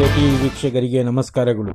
India TV ವೀಕ್ಷಕರಿಗೆ ನಮಸ್ಕಾರಗಳು.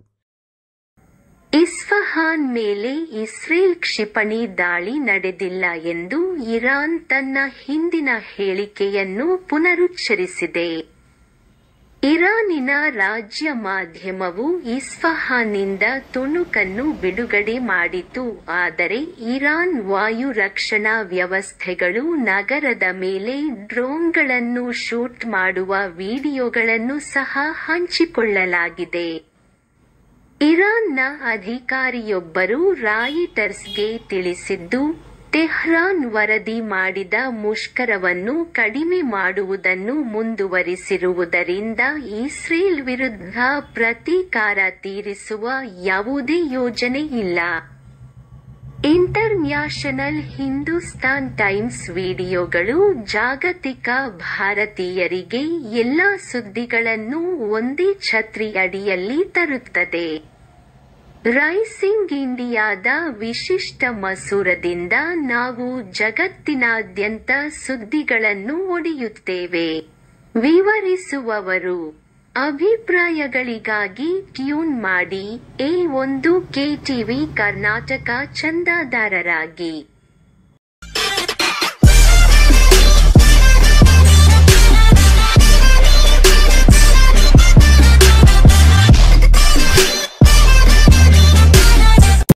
Isfahan ಮೇಲೆ ಇಸ್ರೇಲ್ ಕ್ಷಿಪಣಿ ದಾಳಿ ನಡೆದಿಲ್ಲ ಎಂದು ಇರಾನ್ ತನ್ನ ಹಿಂದಿನ ಹೇಳಿಕೆಯನ್ನು ಪುನರುಚ್ಚರಿಸಿದೆ. ಇರಾನಿನ ರಾಜ್ಯ ಮಾಧ್ಯಮವು ಇಸ್ಫಹಾನ್ನಿಂದ ತುಣುಕನ್ನು ಬಿಡುಗಡೆ ಮಾಡಿತು, ಆದರೆ ಇರಾನ್ ವಾಯು ರಕ್ಷಣಾ ವ್ಯವಸ್ಥೆಗಳು ನಗರದ ಮೇಲೆ ಡ್ರೋನ್ಗಳನ್ನು ಶೂಟ್ ಮಾಡುವ ವಿಡಿಯೋಗಳನ್ನು ಸಹ ಹಂಚಿಕೊಳ್ಳಲಾಗಿದೆ. ಇರಾನ್ನ ಅಧಿಕಾರಿಯೊಬ್ಬರು ರಾಯಿಟರ್ಸ್ಗೆ ತಿಳಿಸಿದ್ದು, ಟೆಹ್ರಾನ್ ವರದಿ ಮಾಡಿದ ಮುಷ್ಕರವನ್ನು ಕಡಿಮೆ ಮಾಡುವುದನ್ನು ಮುಂದುವರಿಸಿರುವುದರಿಂದ ಇಸ್ರೇಲ್ ವಿರುದ್ಧ ಪ್ರತೀಕಾರ ತೀರಿಸುವ ಯಾವುದೇ ಯೋಜನೆ ಇಲ್ಲ. ಇಂಟರ್ನ್ಯಾಷನಲ್ ಹಿಂದೂಸ್ತಾನ್ ಟೈಮ್ಸ್ ವಿಡಿಯೋಗಳು ಜಾಗತಿಕ ಭಾರತೀಯರಿಗೆ ಎಲ್ಲಾ ಸುದ್ದಿಗಳನ್ನು ಒಂದೇ ಛತ್ರಿ ಅಡಿಯಲ್ಲಿ ತರುತ್ತದೆ. ರೈಸಿಂಗ್ ಇಂಡಿಯಾದ ವಿಶಿಷ್ಟ ಮಸೂರದಿಂದ ನಾವು ಜಗತ್ತಿನಾದ್ಯಂತ ಸುದ್ದಿಗಳನ್ನು ಒಡೆಯುತ್ತೇವೆ. ವಿವರಿಸುವವರು ಅಭಿಪ್ರಾಯಗಳಿಗಾಗಿ ಟ್ಯೂನ್ ಮಾಡಿ A1 KTV ಕರ್ನಾಟಕ ಚಂದಾದಾರರಾಗಿ.